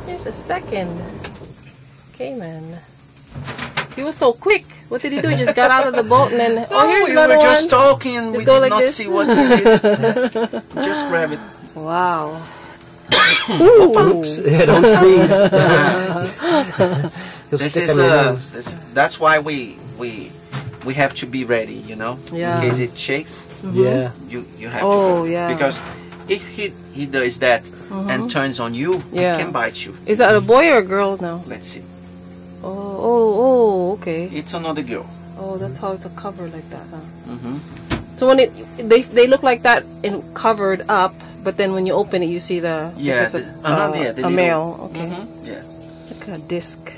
Here's a second caiman. He was so quick. What did he do? He just got out of the boat and then... Oh, here's another one. We were just talking and we did not see what he did. Just grab it. Wow. Oops. Yeah, don't sneeze. That's why we have to be ready, you know? Yeah. In case it shakes. Yeah. You have to. Yeah. Because if he does that and turns on you, he can bite you. Is that a boy or a girl now? Let's see. Oh, okay. It's another girl. Oh, that's how it's a cover like that, huh? So when they look like that and covered up, but then when you open it, you see the a male. Okay. Yeah. Like a disc.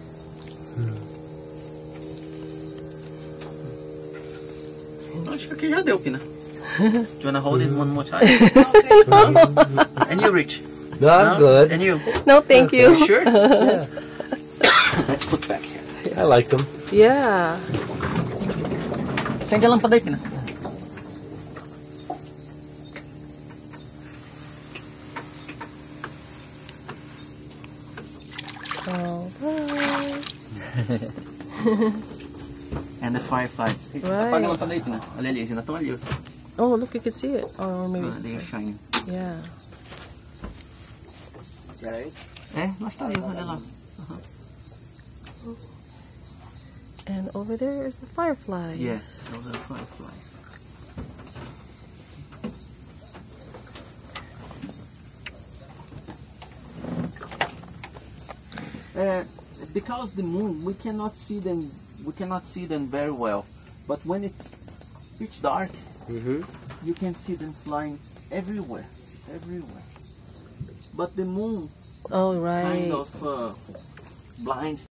Acho que já deu, Pina. Do you wanna hold it one more time? And you, Rich? No, I'm good. And you? No, thank you. You sure? Yeah. Let's put back here. I like them. Yeah. Acende a lâmpada aí, Pina. And the fireflies. Apaga a lâmpada aí, Pina. Olha ali, eles ainda estão ali. Oh, look, you can see it. Oh, maybe. They are shining. Yeah. Lá está ali, olha lá. And over there is the fireflies. Yes, those are the fireflies. Because the moon, we cannot see them. We cannot see them very well. But when it's pitch dark, you can see them flying everywhere, everywhere. But the moon, oh right, kind of blinds